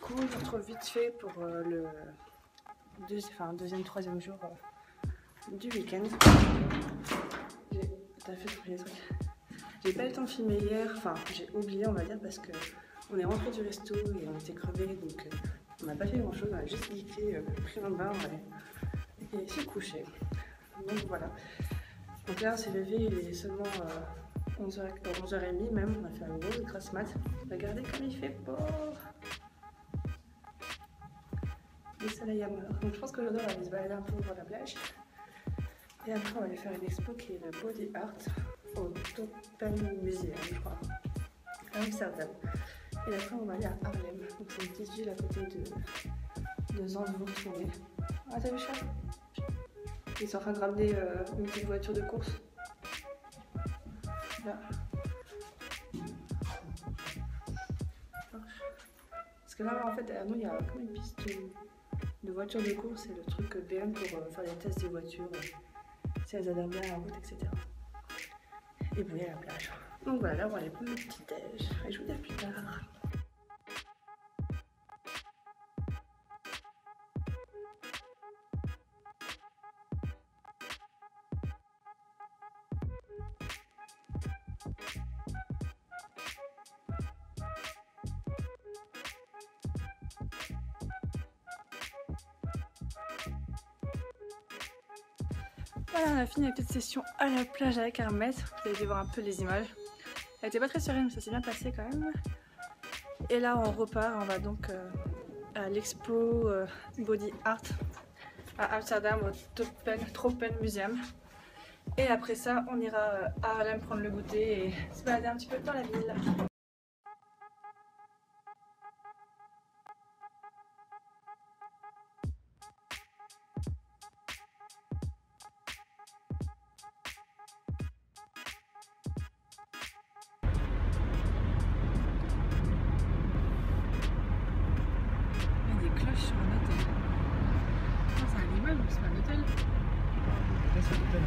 coup, on se retrouve vite fait pour le deuxième, troisième jour du week-end. T'as fait tous les trucs. J'ai pas eu le temps de filmer hier, enfin j'ai oublié on va dire parce que on est rentré du resto et on était crevés donc on n'a pas fait grand chose, on a juste geeké, pris un bain et s'est couché. Donc voilà. Donc là on s'est levé, il est seulement 11h30 même, on a fait un gros grasse mat. Regardez comme il fait beau. Le soleil à mort. Donc je pense qu'aujourd'hui on va aller se balader un peu sur la plage. Et après on va aller faire une expo qui est le Body Art au Toppen Museum, je crois, à Amsterdam. Et après on va aller à Haarlem, donc c'est une petite ville à côté de Zandvoort. Ah t'as vu ça? Ils sont en train de ramener une petite voiture de course. Là. Parce que là en fait derrière nous il y a comme une piste de voiture de course et le truc BM pour faire les tests des voitures, si elles adhèrent bien à la route, etc. Et puis à la plage. Donc voilà, là on va aller prendre le petit déj et je vous dis à plus tard. Voilà, on a fini la petite session à la plage avec Hermès. Vous allez voir un peu les images. Elle était pas très sereine mais ça s'est bien passé quand même. Et là on repart, on va donc à l'expo Body Art à Amsterdam au Toppen Museum. Et après ça on ira à Haarlem prendre le goûter et se balader un petit peu dans la ville. Cloche sur un hôtel. Non, c'est un immeuble, c'est pas un hôtel. Là, c'est l'hôtel.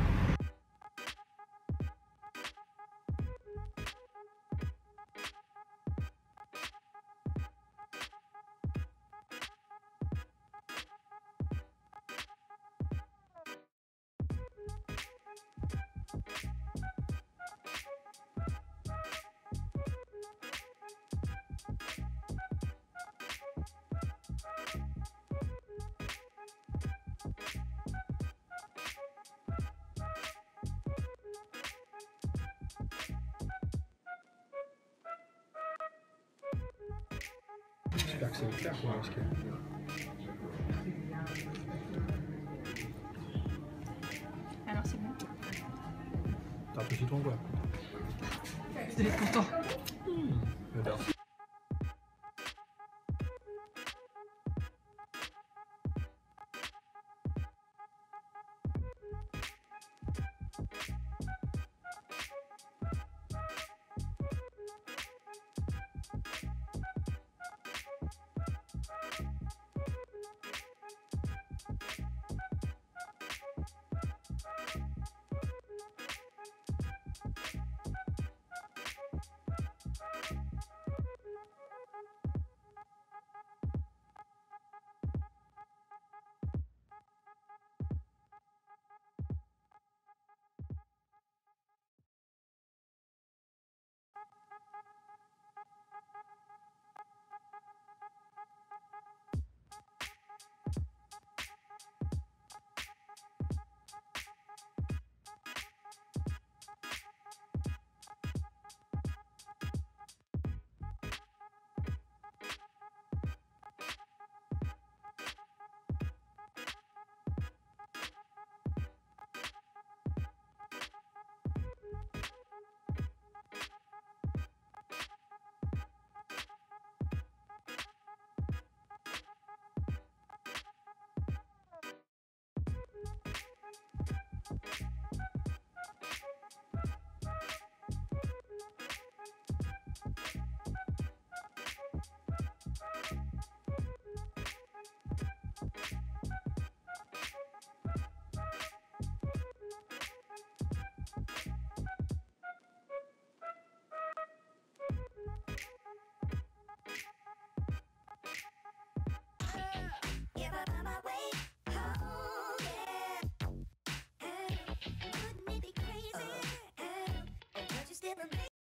J'espère que c'est clair quoi, parce que... Alors c'est bon. T'as un peu citron quoi. Vous allez être content. J'adore.